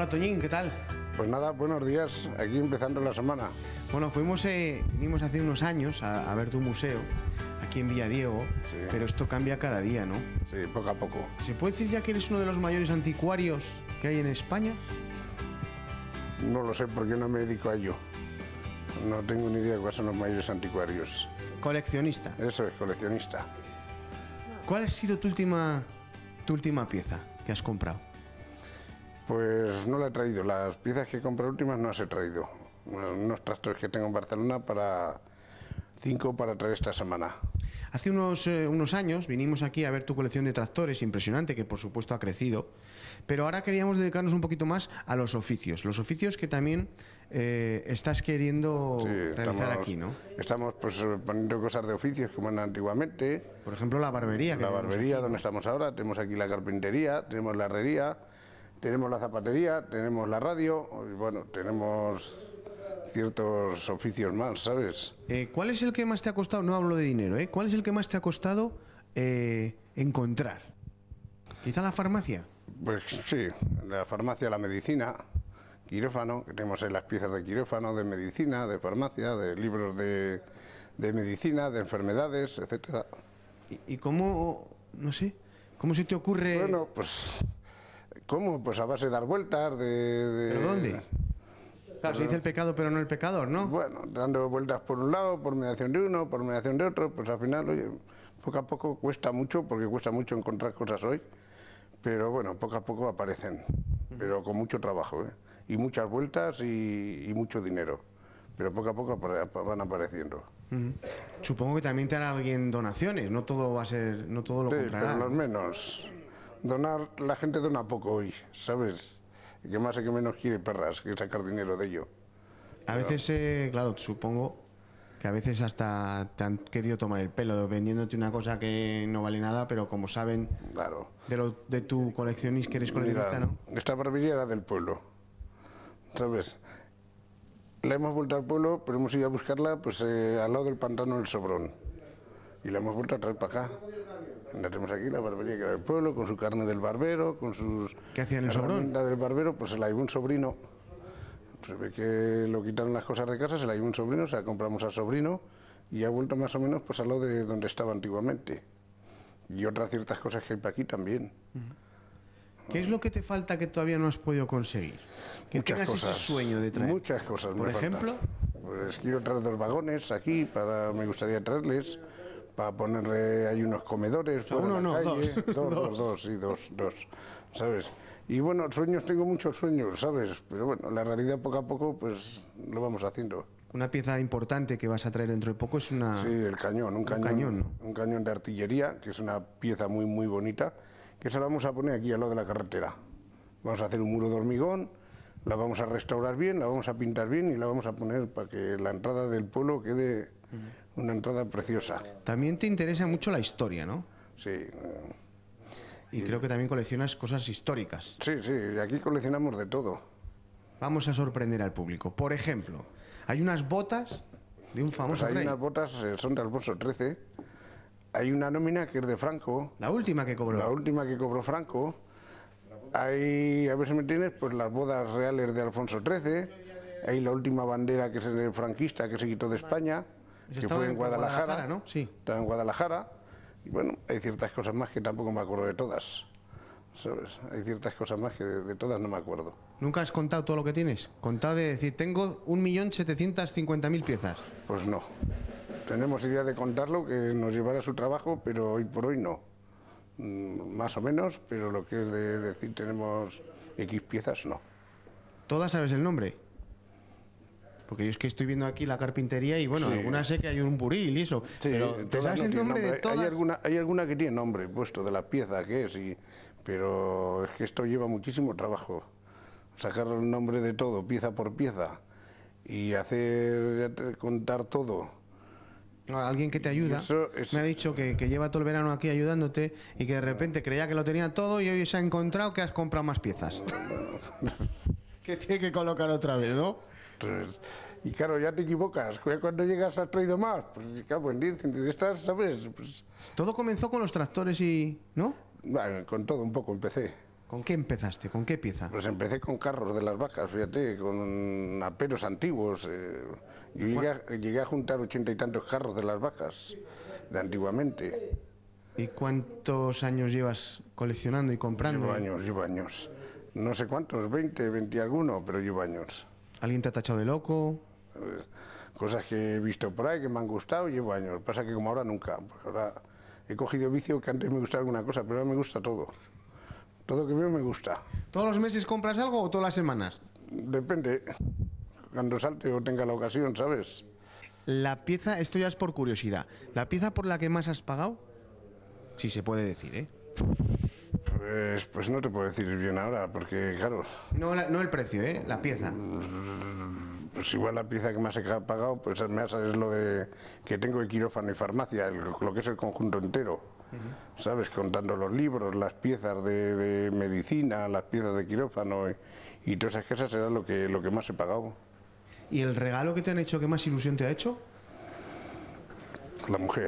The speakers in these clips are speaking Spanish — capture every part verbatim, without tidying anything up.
Hola Toñín, ¿qué tal? Pues nada, buenos días, aquí empezando la semana. Bueno, fuimos, eh, vinimos hace unos años a, a ver tu museo, aquí en Villadiego, Sí. pero esto cambia cada día, ¿no? Sí, poco a poco. ¿Se puede decir ya que eres uno de los mayores anticuarios que hay en España? No lo sé porque no me dedico a ello. No tengo ni idea de cuáles son los mayores anticuarios. Coleccionista. Eso es, coleccionista. ¿Cuál ha sido tu última, tu última pieza que has comprado? Pues no la he traído. Las piezas que he comprado últimas no las he traído. Unos tractores que tengo en Barcelona para cinco para traer esta semana. Hace unos, eh, unos años vinimos aquí a ver tu colección de tractores, impresionante, que por supuesto ha crecido, pero ahora queríamos dedicarnos un poquito más a los oficios, los oficios que también eh, estás queriendo Sí, realizar estamos, aquí, ¿no? Estamos pues poniendo cosas de oficios como eran antiguamente. Por ejemplo, la barbería. Que La tenemos barbería, aquí, donde estamos ahora, tenemos aquí la carpintería, tenemos la herrería, tenemos la zapatería, tenemos la radio, y bueno, tenemos ciertos oficios más, ¿sabes? Eh, ¿Cuál es el que más te ha costado? No hablo de dinero, ¿eh? ¿Cuál es el que más te ha costado eh, encontrar? ¿Quizá la farmacia? Pues sí, la farmacia, la medicina, quirófano, que tenemos ahí las piezas de quirófano, de medicina, de farmacia, de libros de, de medicina, de enfermedades, etcétera. ¿Y, y cómo, no sé, cómo se te ocurre? Bueno, pues, ¿cómo? Pues a base de dar vueltas, de... de ¿Pero dónde? Claro, se dice el pecado pero no el pecador, ¿no? Bueno, dando vueltas por un lado, por mediación de uno, por mediación de otro, pues al final, oye, poco a poco cuesta mucho, porque cuesta mucho encontrar cosas hoy, pero bueno, poco a poco aparecen, pero con mucho trabajo, ¿eh? Y muchas vueltas y, y mucho dinero, pero poco a poco apare- van apareciendo. Ujú. Supongo que también te hará alguien donaciones, no todo va a ser, no todo lo Sí, comprará. pero los ¿no? menos. Donar, la gente dona poco hoy, ¿sabes? Y que más y que menos quiere perras que sacar dinero de ello. A veces, eh, claro, supongo que a veces hasta te han querido tomar el pelo vendiéndote una cosa que no vale nada, pero como saben Claro. de, lo, de tu coleccionista, que eres coleccionista, Mira, ¿no? esta barbería era del pueblo, ¿sabes? La hemos vuelto al pueblo, pero hemos ido a buscarla pues eh, al lado del pantano del Sobrón. Y la hemos vuelto a traer para acá. La tenemos aquí, la barbería que era del pueblo, con su carne del barbero, con sus... ¿Qué hacía en el Sobrón? herramientas del barbero, pues se la llevó un sobrino. Se ve que lo quitaron las cosas de casa, se la llevó un sobrino, se la compramos al sobrino y ha vuelto más o menos pues a lo de donde estaba antiguamente. Y otras ciertas cosas que hay para aquí también. ¿Qué es lo que te falta que todavía no has podido conseguir? Que Muchas tengas cosas. ese sueño de traer. Muchas cosas. Por me ejemplo, faltan. Pues quiero traer dos vagones aquí, para me gustaría traerles, para ponerle ahí unos comedores. sea, fuera uno en la no, calle. dos. Dos, dos, dos, sí, dos, dos, ¿sabes? Y bueno, sueños, tengo muchos sueños, ¿sabes? Pero bueno, la realidad poco a poco, pues lo vamos haciendo. una pieza importante que vas a traer dentro de poco es una... Sí, el cañón, un cañón, cañón, ¿no? un cañón de artillería, que es una pieza muy, muy bonita, que se la vamos a poner aquí al lado de la carretera. Vamos a hacer un muro de hormigón, la vamos a restaurar bien, la vamos a pintar bien y la vamos a poner para que la entrada del pueblo quede una entrada preciosa. También te interesa mucho la historia, ¿no? Sí, eh, Y creo que también coleccionas cosas históricas. sí, sí, aquí coleccionamos de todo. Vamos a sorprender al público. Por ejemplo, hay unas botas de un Pues famoso hay rey. unas botas, eh, son de Alfonso trece, hay una nómina que es de Franco, La última que cobró. la última que cobró Franco. Hay, a ver si me entiendes, pues las bodas reales de Alfonso trece. Hay la última bandera que es el franquista que se quitó de España, Esa que estaba fue en en Guadalajara. Guadalajara, ¿no? Sí. Estaba en Guadalajara. Y bueno, hay ciertas cosas más que tampoco me acuerdo de todas. ¿Sabes? Hay ciertas cosas más que de, de todas no me acuerdo. ¿Nunca has contado todo lo que tienes? Contado de decir, tengo un millón setecientas cincuenta mil piezas. Pues no. Tenemos idea de contarlo, que nos llevará su trabajo, pero hoy por hoy no. Mm, Más o menos, pero lo que es de decir tenemos X piezas, no. ¿Todas sabes el nombre? Porque yo es que estoy viendo aquí la carpintería y bueno, Sí. algunas sé que hay un buril y eso. pero ¿te todas sabes no el tienen nombre de nombre. todas? Hay alguna, hay alguna que tiene nombre puesto de la pieza que es, y, pero es que esto lleva muchísimo trabajo. Sacar el nombre de todo, pieza por pieza, y hacer, ya te- contar todo. No, alguien que te ayuda Eso es- me ha dicho que, que lleva todo el verano aquí ayudándote y que de repente creía que lo tenía todo y hoy se ha encontrado que has comprado más piezas. Que tiene que colocar otra vez, ¿no? Entonces, y claro, ya te equivocas. Cuando llegas has traído más. Pues claro, en diez, de estas, ¿sabes? Pues, Todo comenzó con los tractores y... ¿no? bueno, con todo un poco empecé. ¿Con qué empezaste? ¿Con qué pieza? Pues empecé con carros de las vacas, fíjate, con aperos antiguos. eh, Yo llegué a, llegué a juntar ochenta y tantos carros de las vacas, de antiguamente. ¿Y cuántos años llevas coleccionando y comprando? Llevo años, llevo años. No sé cuántos, veinte, veinte y alguno, pero llevo años. ¿Alguien te ha tachado de loco? ¿Sabes? Cosas que he visto por ahí, que me han gustado, llevo años. Pasa que como ahora nunca, pues ahora he cogido vicio que antes me gustaba alguna cosa, pero ahora me gusta todo. Todo que veo me gusta. ¿Todos los meses compras algo o todas las semanas? Depende, cuando salte o tenga la ocasión, ¿sabes? La pieza, esto ya es por curiosidad, ¿la pieza por la que más has pagado? Si se puede decir, ¿eh? Pues, pues no te puedo decir bien ahora, porque claro, No, la- no el precio, ¿eh? La pieza. pues igual la pieza que más he pagado, pues me es lo de que tengo de quirófano y farmacia, el- lo que es el conjunto entero. ¿Sabes? Contando los libros, las piezas de, de medicina, las piezas de quirófano y, y todas esas cosas será lo que, lo que más he pagado. ¿Y el regalo que te han hecho, qué más ilusión te ha hecho? La mujer.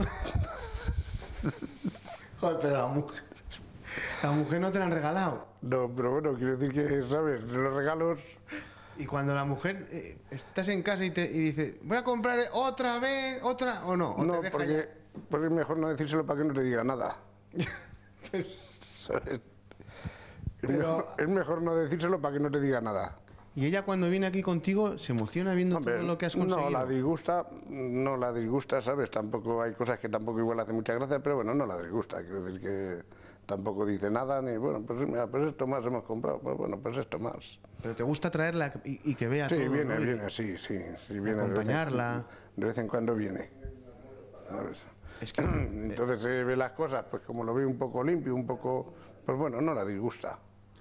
Joder, pero la mujer... La mujer no te la han regalado. No, pero bueno, quiero decir que, ¿sabes? Los regalos... Y cuando la mujer, eh, estás en casa y, te, y dice, voy a comprar otra vez, otra, o no, o No, te deja porque, porque es mejor no decírselo para que no te diga nada. ya. ¿Sabes? Es, Pero- mejor, es mejor no decírselo para que no te diga nada. Y ella cuando viene aquí contigo se emociona viendo Hombre, todo lo que has conseguido. no la disgusta, no la disgusta, ¿sabes? Tampoco hay cosas que tampoco igual hace mucha gracia, pero bueno, no la disgusta. Quiero decir que tampoco dice nada, ni bueno, pues mira, pues esto más hemos comprado, pues bueno, pues esto más. Pero te gusta traerla y, y que vea Sí, todo, viene, ¿no? Y- viene, sí, sí, sí, viene. de vez en- acompañarla. De vez en cuando viene. ¿Sabes? Es que Entonces se ve las cosas, pues como lo ve un poco limpio, un poco, pues bueno, no la disgusta.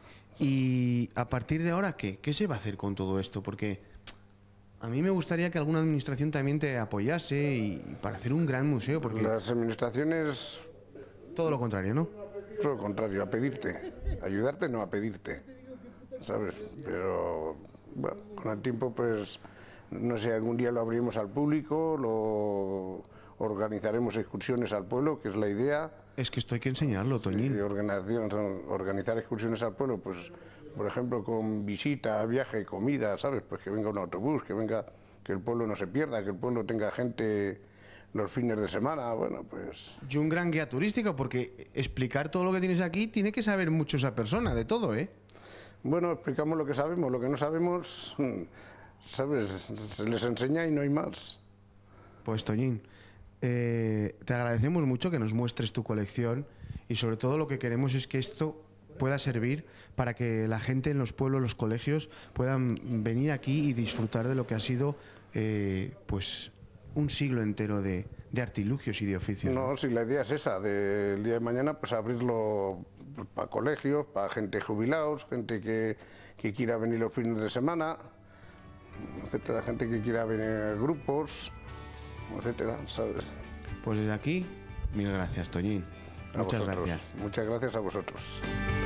Y a partir de ahora, ¿qué? ¿Qué se va a hacer con todo esto? Porque a mí me gustaría que alguna administración también te apoyase y para hacer un gran museo, porque Las administraciones, todo lo contrario, ¿no? todo lo contrario, a pedirte. Ayudarte, no a pedirte. ¿Sabes? Pero bueno, con el tiempo, pues, no sé, algún día lo abriremos al público, lo organizaremos excursiones al pueblo, que es la idea. Es que esto hay que enseñarlo, Y Toñín. organización, organizar excursiones al pueblo, pues, por ejemplo, con visita, viaje, comida, ¿sabes? Pues que venga un autobús, que venga, que el pueblo no se pierda, que el pueblo tenga gente los fines de semana, bueno, pues... Y un gran guía turístico, porque explicar todo lo que tienes aquí tiene que saber mucho esa persona, de todo, ¿eh? Bueno, explicamos lo que sabemos, lo que no sabemos, ¿sabes? Se les enseña y no hay más. Pues Toñín, eh, te agradecemos mucho que nos muestres tu colección y sobre todo lo que queremos es que esto pueda servir para que la gente en los pueblos, los colegios puedan venir aquí y disfrutar de lo que ha sido eh, pues un siglo entero de, de artilugios y de oficios. ¿no? No, si la idea es esa, del día de mañana, pues abrirlo para colegios, para gente jubilados, gente que, que quiera venir los fines de semana, etcétera, gente que quiera venir a grupos, etcétera, ¿sabes? Pues desde aquí, mil gracias, Toñín. A Muchas vosotros. gracias. Muchas gracias a vosotros.